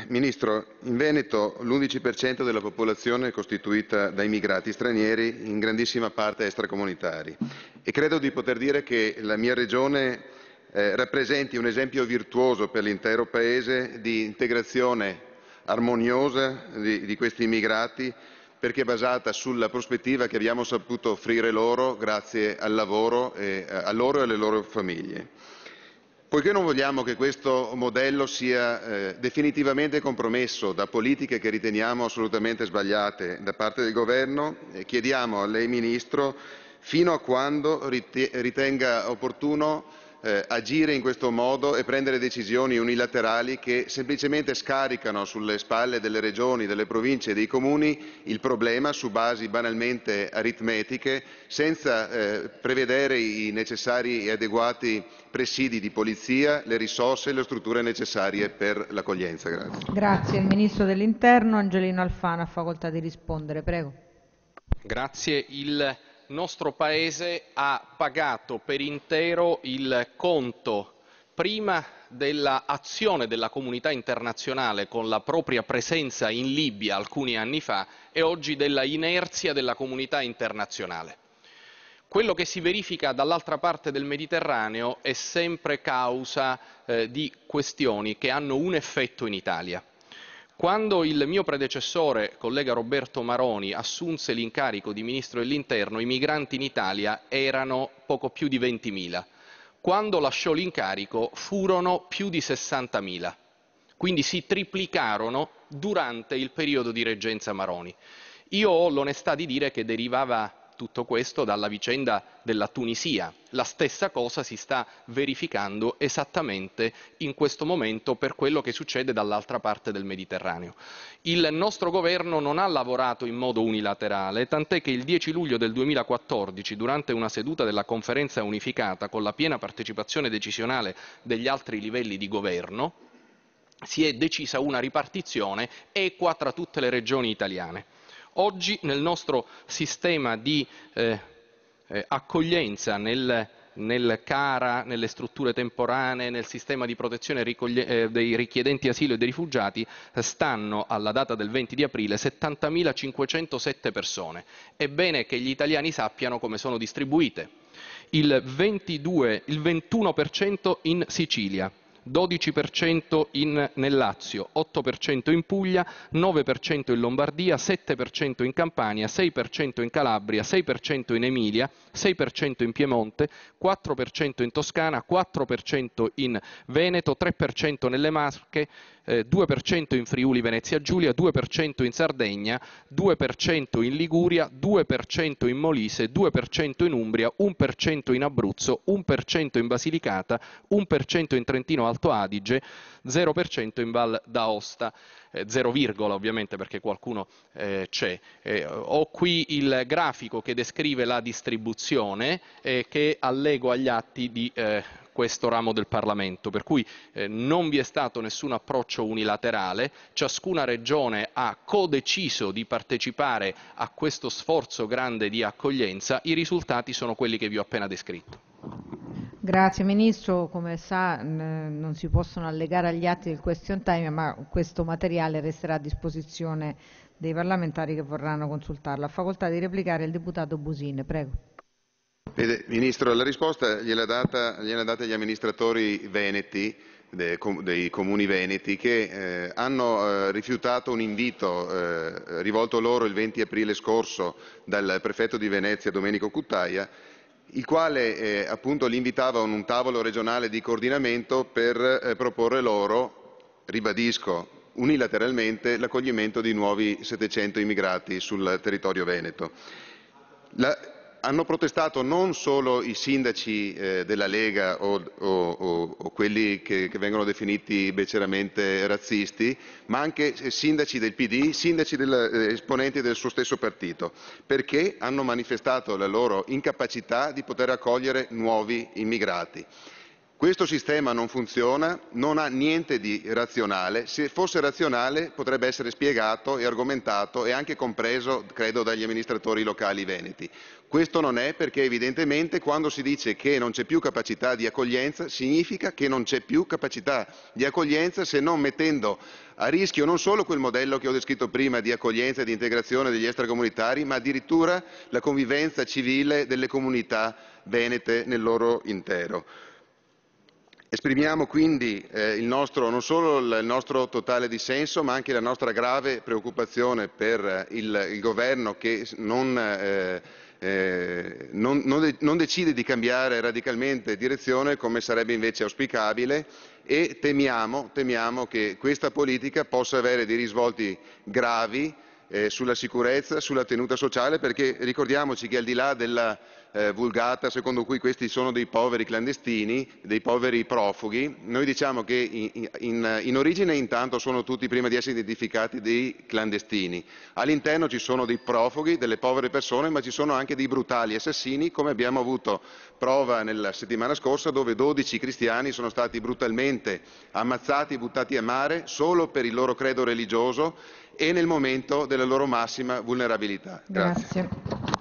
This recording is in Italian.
Ministro, in Veneto l'11% della popolazione è costituita da immigrati stranieri, in grandissima parte extracomunitari, e credo di poter dire che la mia regione rappresenti un esempio virtuoso per l'intero Paese di integrazione armoniosa di questi immigrati, perché è basata sulla prospettiva che abbiamo saputo offrire loro grazie al lavoro a loro e alle loro famiglie. Poiché non vogliamo che questo modello sia definitivamente compromesso da politiche che riteniamo assolutamente sbagliate da parte del Governo, chiediamo a lei, Ministro, fino a quando ritenga opportuno agire in questo modo e prendere decisioni unilaterali che semplicemente scaricano sulle spalle delle regioni, delle province e dei comuni il problema su basi banalmente aritmetiche, senza prevedere i necessari e adeguati presidi di polizia, le risorse e le strutture necessarie per l'accoglienza. Grazie. Grazie. Il Ministro dell'Interno Angelino Alfano ha facoltà di rispondere. Prego. Grazie. Il nostro Paese ha pagato per intero il conto prima dell'azione della comunità internazionale con la propria presenza in Libia alcuni anni fa e oggi della inerzia della comunità internazionale. Quello che si verifica dall'altra parte del Mediterraneo è sempre causa di questioni che hanno un effetto in Italia. Quando il mio predecessore, collega Roberto Maroni, assunse l'incarico di Ministro dell'Interno, i migranti in Italia erano poco più di 20.000. Quando lasciò l'incarico furono più di 60.000. Quindi si triplicarono durante il periodo di reggenza Maroni. Io ho l'onestà di dire che derivava tutto questo dalla vicenda della Tunisia. La stessa cosa si sta verificando esattamente in questo momento per quello che succede dall'altra parte del Mediterraneo. Il nostro governo non ha lavorato in modo unilaterale, tant'è che il 10 luglio del 2014, durante una seduta della conferenza unificata con la piena partecipazione decisionale degli altri livelli di governo, si è decisa una ripartizione equa tra tutte le regioni italiane. Oggi nel nostro sistema di accoglienza, nel CARA, nelle strutture temporanee, nel sistema di protezione dei richiedenti asilo e dei rifugiati, stanno alla data del 20 di aprile 70.507 persone. È bene che gli italiani sappiano come sono distribuite. Il 21% in Sicilia, 12% nel Lazio, 8% in Puglia, 9% in Lombardia, 7% in Campania, 6% in Calabria, 6% in Emilia, 6% in Piemonte, 4% in Toscana, 4% in Veneto, 3% nelle Marche, 2% in Friuli Venezia Giulia, 2% in Sardegna, 2% in Liguria, 2% in Molise, 2% in Umbria, 1% in Abruzzo, 1% in Basilicata, 1% in Trentino Alto Adige, 0% in Val d'Aosta, 0, ovviamente perché qualcuno c'è. Ho qui il grafico che descrive la distribuzione che allego agli atti di questo ramo del Parlamento, per cui non vi è stato nessun approccio unilaterale, ciascuna regione ha codeciso di partecipare a questo sforzo grande di accoglienza, i risultati sono quelli che vi ho appena descritto. Grazie Ministro, come sa non si possono allegare agli atti del question time, ma questo materiale resterà a disposizione dei parlamentari che vorranno consultarlo. Ha facoltà di replicare il deputato Busin, prego. Vede, Ministro, la risposta gliel'ha data agli amministratori veneti, dei comuni veneti, che hanno rifiutato un invito rivolto loro il 20 aprile scorso dal prefetto di Venezia Domenico Cuttaia, il quale appunto li invitava a un tavolo regionale di coordinamento per proporre loro, ribadisco, unilateralmente l'accoglimento di nuovi 700 immigrati sul territorio veneto. Hanno protestato non solo i sindaci della Lega o quelli che vengono definiti beceramente razzisti, ma anche sindaci del PD, sindaci esponenti del suo stesso partito, perché hanno manifestato la loro incapacità di poter accogliere nuovi immigrati. Questo sistema non funziona, non ha niente di razionale. Se fosse razionale potrebbe essere spiegato e argomentato e anche compreso, credo, dagli amministratori locali veneti. Questo non è, perché evidentemente quando si dice che non c'è più capacità di accoglienza, significa che non c'è più capacità di accoglienza, se non mettendo a rischio non solo quel modello che ho descritto prima di accoglienza e di integrazione degli extracomunitari, ma addirittura la convivenza civile delle comunità venete nel loro intero. Esprimiamo quindi non solo il nostro totale dissenso, ma anche la nostra grave preoccupazione per il governo che non decide di cambiare radicalmente direzione, come sarebbe invece auspicabile, e temiamo che questa politica possa avere dei risvolti gravi sulla sicurezza, sulla tenuta sociale, perché ricordiamoci che al di là della vulgata secondo cui questi sono dei poveri clandestini, dei poveri profughi, noi diciamo che in origine intanto sono tutti, prima di essere identificati, dei clandestini. All'interno ci sono dei profughi, delle povere persone, ma ci sono anche dei brutali assassini, come abbiamo avuto prova nella settimana scorsa, dove 12 cristiani sono stati brutalmente ammazzati, buttati a mare, solo per il loro credo religioso e nel momento della loro massima vulnerabilità. Grazie.